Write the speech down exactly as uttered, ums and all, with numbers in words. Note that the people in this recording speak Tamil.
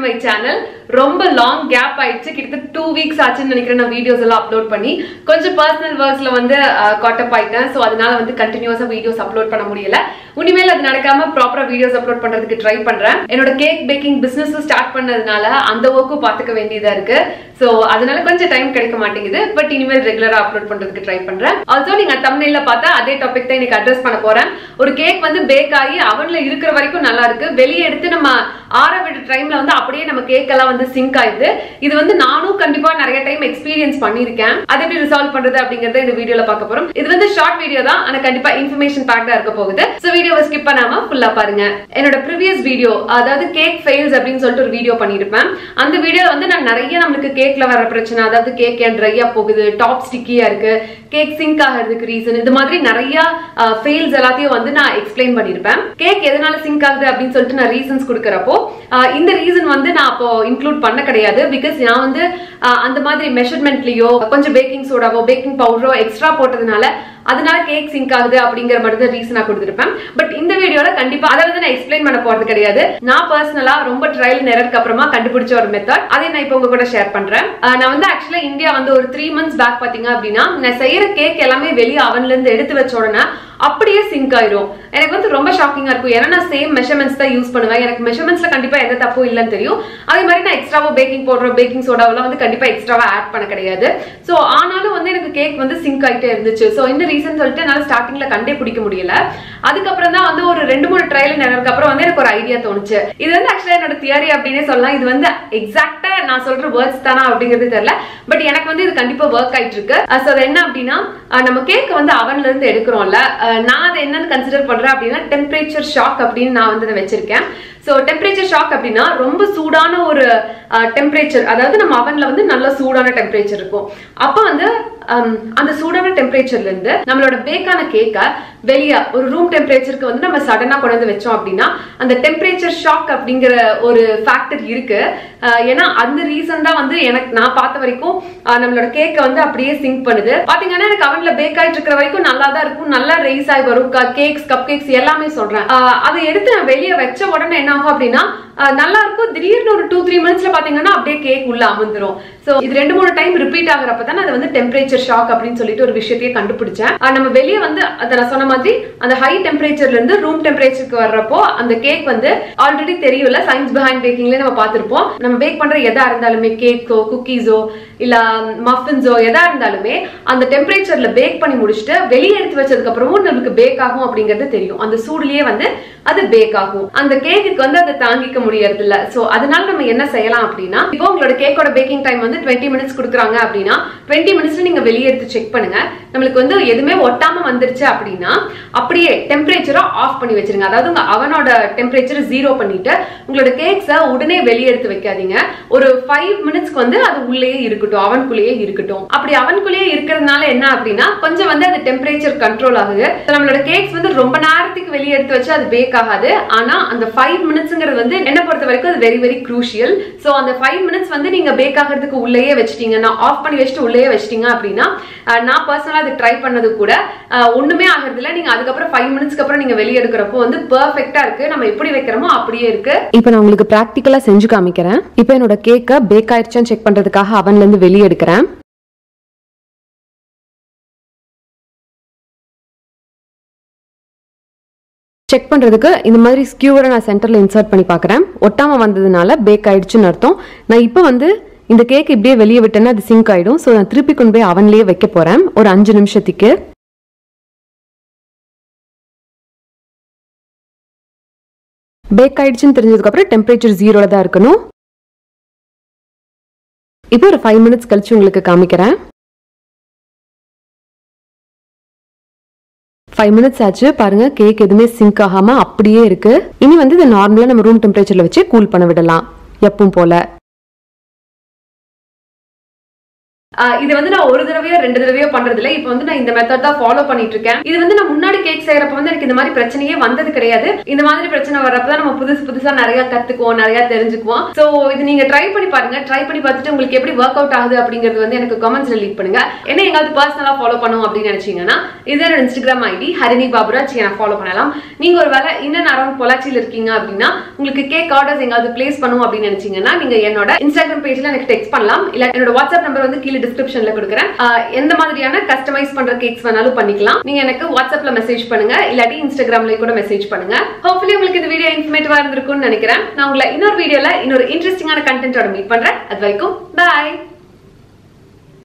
my channel. ரொம்ப லாங் கேப் ஆயிடுச்சு, கிட்டத்தட்ட டூ வீக்ஸ் ஆச்சுன்னு நினைக்கிறேன் நான் வீடியோஸ் எல்லாம் அப்லோட் பண்ணி. கொஞ்சம் பர்சனல் ஒர்க்ஸ்ல வந்து காட்டப் ஆயிட்டேன். ஸோ அதனால வந்து கண்டினியூஸா வீடியோஸ் அப்லோட் பண்ண முடியல. இனிமேல் அது நடக்காம ப்ராப்பரா வீடியோஸ் அப்லோட் பண்றதுக்கு ட்ரை பண்றேன். என்னோட கேக் பேக்கிங் பிசினஸ் ஸ்டார்ட் பண்ணதுனால அந்த ஒர்க்கும் பார்த்துக்க வேண்டியதா இருக்கு. ஸோ அதனால கொஞ்சம் டைம் கிடைக்க மாட்டேங்குது. பட் இனிமேல் ரெகுலரா அப்லோட் பண்றதுக்கு ட்ரை பண்றேன். ஆல்சோ நீங்க தம்ப்நெயில்ல பார்த்தா அதே டாபிக் தான் இன்னைக்கு அட்ரஸ் பண்ண போறேன். ஒரு கேக் வந்து பேக் ஆகி அவன்ல இருக்கிற வரைக்கும் நல்லா இருக்கு, வெளியே எடுத்து நம்ம ஆற விட டைம்ல வந்து அப்படியே நம்ம கேக் எல்லாம் வந்து சிங்க் ஆயிடுது. இது வந்து நானும் கண்டிப்பா நிறைய டைம் எக்ஸ்பீரியன்ஸ் பண்ணிருக்கேன். அதை எப்படி ரிசால்வ் பண்றது அப்படிங்கறத இந்த வீடியோல பார்க்க போறோம். இது வந்து ஷார்ட் வீடியோ தான், ஆனா கண்டிப்பா இன்ஃபர்மேஷன் பேக்டா இருக்க போகுது. சோ வீடியோவை ஸ்கிப் பண்ணாம ஃபுல்லா பாருங்க. என்னோட ப்ரீவியஸ் வீடியோ, அதாவது கேக் ஃபெயில்ஸ் அப்படின்னு சொல்லிட்டு ஒரு வீடியோ பண்ணிருப்பேன். அந்த வீடியோல வந்து நான் நிறைய நம்மளுக்கு கேக்ல வர பிரச்சனை, அதாவது கேக் ஏன் ட்ரையா போகுது, டாப் ஸ்டிக்கியா இருக்கு, கேக் சிங்க் ஆகிறதுக்கு ரீசன், இது மாதிரி நிறைய ஃபெயில்ஸ் எல்லாத்தையும் வந்து நான் எக்ஸ்பிளைன் பண்ணிருப்பேன். கேக் எதனால சிங்க் ஆகுது அப்படின்னு சொல்லிட்டு நான் ரீசன்ஸ் கொடுக்கறப்போ இந்த ரீசன் வந்து நான் அப்போ இன்க்ளூட் பண்ண கிடையாது. பிகாஸ் நான் வந்து அந்த மாதிரி மெஷர்மெண்ட்லயோ கொஞ்சம் பேக்கிங் சோடாவோ பேக்கிங் பவுடரோ எக்ஸ்ட்ரா போட்டதுனால அதனால கேக் சிங்க் ஆகுது அப்படிங்கிற மாதிரி தான் ரீசனா கொடுத்துருப்பேன். பட் இந்த வீடியோல கண்டிப்பா அதை வந்து நான் எக்ஸ்பிளைன் பண்ண போறது கிடையாது. நான் பர்சனலா ரொம்ப ட்ரையல் அண்ட் எரருக்கு அப்புறமா கண்டுபிடிச்ச ஒரு மெத்தட், அதை நான் இப்போ உங்க கூட ஷேர் பண்றேன். நான் வந்து ஆக்சுவலா இந்தியா வந்து ஒரு த்ரீ மந்த்ஸ் பேக் பாத்தீங்க அப்படின்னா நான் செய்யற கேக் எல்லாமே வெளியே அவன்ல இருந்து எடுத்து வச்ச உடனே அப்படியே சிங்க் ஆயிரும். எனக்கு வந்து ரொம்ப ஷாக்கிங்கா இருக்கும். ஏன்னா நான் சேம் மெஷர்மெண்ட்ஸ் தான் யூஸ் பண்ணுவேன். எனக்கு மெஷர்மெண்ட்ஸ்ல கண்டிப்பா எந்த தப்பும் இல்லைன்னு தெரியும். அதே மாதிரி நான் எக்ஸ்ட்ராவோ பேக்கிங் பவுடர் பேக்கிங் சோடாவெல்லாம் வந்து கண்டிப்பா எக்ஸ்ட்ராவா ஆட் பண்ண கிடையாது. சோ ஆனாலும் வந்து எனக்கு கேக் வந்து சிங்க் ஆயிட்டே இருந்துச்சு. சோ இந்த ரீசன் சொல்லிட்டு என்னால ஸ்டார்டிங்ல கண்டே பிடிக்க முடியல. அதுக்கப்புறம் தான் வந்து ஒரு ரெண்டு மூணு ட்ரையல் நேரத்துக்கு அப்புறம் வந்து எனக்கு ஒரு ஐடியா தோணுச்சு. இது வந்து ஆக்சுவலா என்னோட தியரி அப்படின்னே சொல்லலாம். இது வந்து எக்ஸாக்டா நான் சொல்ற வேர்ட்ஸ் தானா அப்படிங்கிறது தெரியல. பட் எனக்கு வந்து இது கண்டிப்பா ஒர்க் ஆயிட்டு இருக்கு. சோ அது என்ன அப்படின்னா, நம்ம கேக் வந்து அவன்ல இருந்து எடுக்கிறோம்ல, நான் அதை என்னன்னு கன்சிடர் பண்றேன் அப்படின்னா டெம்பரேச்சர் ஷாக் அப்படின்னு நான் வந்து வச்சிருக்கேன். சோ டெம்பரேச்சர் ஷாக் அப்படின்னா ரொம்ப சூடான ஒரு டெம்பரேச்சர், அதாவது நம்ம அவன்ல வந்து நல்ல சூடான டெம்பரேச்சர் இருக்கும். அப்ப வந்து அந்த சூடான டெம்பரேச்சர்ல இருந்து நம்மளோட பேக்கான கேக்க வெளியே ஒரு ரூம் டெம்பரேச்சருக்கு வந்து நம்ம சடனா கொண்டு வந்து வச்சோம் அப்படின்னா அந்த டெம்பரேச்சர் ஷாக் அப்படிங்கிற ஒரு ஃபேக்டர் இருக்கு. ஏன்னா அந்த ரீசன் தான் வந்து எனக்கு நான் பார்த்த வரைக்கும் நம்மளோட கேக்க வந்து அப்படியே சிங்க் பண்ணுது. பாத்தீங்கன்னா எனக்கு அவன்ல பேக் ஆயிட்டு இருக்கிற வரைக்கும் நல்லா தான் இருக்கும், நல்லா ரைஸ் ஆகி வரும், கேக்ஸ் கப் கேக்ஸ் எல்லாமே சொல்றேன். அதை எடுத்து நான் வெளியே வச்ச உடனே என்ன ஆகும் அப்படின்னா நல்லா இருக்கும். திடீர்னு ஒரு டூ த்ரீ மந்த்ஸ்ல பாத்தீங்கன்னா அப்படியே கேக் உள்ள அமர்ந்துரும். சோ இது ரெண்டு மூணு டைம் ரிப்பீட் ஆகுறப்பதான் அது வந்து டெம்பரேச்சர் ஷாக் அப்படின்னு சொல்லிட்டு ஒரு விஷயத்தையே கண்டுபிடிச்சேன். நம்ம வெளியே வந்து அதை நான் சொன்ன மாதிரி அந்த ஹை டெம்பரேச்சர்ல இருந்து ரூம் டெம்பரேச்சருக்கு வர்றப்போ அந்த கேக் வந்து ஆல்ரெடி தெரியும்ல, சயின்ஸ் பிஹைண்ட் பேக்கிங்ல நம்ம பார்த்திருப்போம். நம்ம பேக் பண்ற எதா இருந்தாலுமே கேக்கோ குக்கீஸோ இல்ல மஃபின்ஸோ எதா இருந்தாலுமே அந்த டெம்பரேச்சர்ல பேக் பண்ணி முடிச்சுட்டு வெளியே எடுத்து வச்சதுக்கு அப்புறமும் நமக்கு பேக் ஆகும் அப்படிங்கிறது தெரியும். அந்த சூடுலயே வந்து அது பேக் ஆகும். அந்த கேக்குக்கு வந்து அதை தாங்கிக்க முடியறது இல்ல. சோ அதனால நம்ம என்ன செய்யலாம் அப்படின்னா, இப்போ உங்களோட கேக்கோட பேக்கிங் டைம் வந்து டுவெண்ட்டி மினிட்ஸ் கொடுக்குறாங்க அப்படின்னா டுவெண்ட்டி மினிட்ஸ்ல நீங்க வெளியே எடுத்து செக் பண்ணுங்க. நம்மளுக்கு வந்து எதுவுமே ஒட்டாம வந்துருச்சு அப்படின்னா அப்படியே டெம்பரேச்சரை ஆஃப் பண்ணி வச்சிருங்க. அதாவது உங்க அவனோட டெம்பரேச்சர் ஜீரோ பண்ணிட்டு உங்களோட கேக்ஸை உடனே வெளியே எடுத்து வைக்காதீங்க. ஒரு ஃபைவ் மினிட்ஸ்க்கு வந்து அது உள்ளேயே இருக்கட்டும், அவனுக்குள்ளேயே இருக்கட்டும். அப்படி அவனுக்குள்ளேயே இருக்கிறதுனால என்ன அப்படின்னா கொஞ்சம் வந்து அது டெம்பரேச்சர் கண்ட்ரோல் ஆகுது. நம்மளோட கேக்ஸ் வந்து ரொம்ப நேரத்துக்கு வெளியே எடுத்து வச்சு அது பேக் ஆகாது. ஆனா அந்த ஃபைவ் மினிட்ஸ்ங்கிறது வந்து என்ன பொறுத்த வரைக்கும் அது வெரி வெரி க்ரூஷியல். சோ அந்த ஃபைவ் மினிட்ஸ் வந்து நீங்க பேக் ஆகிறதுக்கு உள்ளேயே வச்சிட்டீங்கன்னா, ஆஃப் பண்ணி வச்சுட்டு உள்ளேயே வச்சிட்டீங்க அப்படின்னா, நான் பர்சனலா அது ட்ரை பண்ணது கூட ஒண்ணுமே ஆகிறது இல்ல. நீங்க அதுக்கப்புறம் ஃபைவ் மினிட்ஸ்க்கு அப்புறம் நீங்க வெளியே எடுக்கிறப்போ வந்து பெர்ஃபெக்ட்டா இருக்கு. நம்ம எப்படி வைக்கிறோமோ அப்படியே இருக்கு. இப்போ நான் உங்களுக்கு பிராக்டிகலா செஞ்சு காமிக்கிறேன். இப்போ என்னோட கேக்க பேக் ஆயிடுச்சான்னு செக் பண்றதுக்காக அவன்ல இருந்து வெளியே எடுக்கிறேன். செக் பண்றதுக்கு இந்த மாதிரி ஸ்கியூவரை நான் சென்டர்ல இன்சர்ட் பண்ணி பார்க்கறேன். ஒட்டாம வந்ததுனால பேக் ஆயிடுச்சுன்னு அர்த்தம். நான் இப்போ வந்து இந்த கேக் இப்படியே வெளியே விட்டேன்னா அது சிங்க் ஆயிடும். ஸோ நான் திருப்பி கொண்டு போய் அவன்லயே வைக்க போறேன் ஒரு அஞ்சு நிமிஷத்துக்கு. பேக் ஆயிடுச்சுன்னு தெரிஞ்சதுக்கு அப்புறம் டெம்பரேச்சர் ஜீரோல தான் இருக்கணும். இப்போ ஒரு ஃபைவ் மினிட்ஸ் கழிச்சு உங்களுக்கு காமிக்கிறேன். ஃபைவ் மினிட்ஸ் ஆச்சு பாருங்க, கேக் எதுவுமே சிங்க் ஆகாம அப்படியே இருக்கு. இனி வந்து இதை நார்மலா நம்ம ரூம் டெம்பரேச்சர்ல வச்சு கூல் பண்ண விடலாம் எப்பவும் போல. இது வந்து நான் ஒரு தடவையோ ரெண்டு தடவையோ பண்றது இல்ல. இப்போ வந்து நான் இந்த மெத்தட் தான் ஃபாலோ பண்ணிட்டு இருக்கேன். இது வந்து நான் முன்னாடி கேக் செய்யறப்ப வந்து எனக்கு இந்த மாதிரி பிரச்சனையே வந்தது கிடையாது. இந்த மாதிரி பிரச்சனை வர்றப்பதான் நம்ம புதுசு புதுசா நிறைய கத்துக்குவோம், நிறைய தெரிஞ்சுக்குவோம். சோ இது நீங்க ட்ரை பண்ணி பாருங்க. ட்ரை பண்ணி பார்த்துட்டு உங்களுக்கு எப்படி ஒர்க் அவுட் ஆகுது அப்படிங்கிறது வந்து எனக்கு கமெண்ட்ஸ்ல லீக் பண்ணுங்க. என்ன எங்காவது பர்சனலா ஃபாலோ பண்ணும் அப்படின்னு நினைச்சீங்கன்னா இது என்னோட இன்ஸ்டாகிராம் ஐடி ஹரிணி பாபுராஜ், என்ன ஃபாலோ பண்ணலாம். நீங்க ஒரு வேலை இன்னும் அரௌண்ட் பொள்ளாச்சியில் இருக்கீங்க அப்படின்னா உங்களுக்கு கேக் ஆர்டர்ஸ் எங்காவது பிளேஸ் பண்ணும் அப்படின்னு நினைச்சீங்கன்னா நீங்க என்னோட இன்ஸ்டாகிராம் பேஜ்ல எனக்கு டெக்ஸ்ட் பண்ணலாம். இல்ல என்னோட வாட்ஸ்அப் நம்பர் வந்து கீழே டிஸ்கிரிப்ஷன்ல கொடுக்குறேன். எந்த மாதிரியான கஸ்டமைஸ் பண்ற கேக்ஸ் வேணாலும் பண்ணிக்கலாம். நீங்க எனக்கு வாட்ஸ்அப்ல மெசேஜ் பண்ணுங்க, இல்லாட்டி இன்ஸ்டாகிராம்ல கூட மெசேஜ் பண்ணுங்க. ஹோப்ஃபுல்லி உங்களுக்கு இந்த வீடியோ இன்ஃபர்மேட்டிவா இருந்திருக்கும்னு நினைக்கிறேன். நான் உங்களை இன்னொரு வீடியோல இன்னொரு இன்ட்ரெஸ்டிங்கான கண்டென்ட்டோட மீட் பண்றேன். அது வரைக்கும் பை.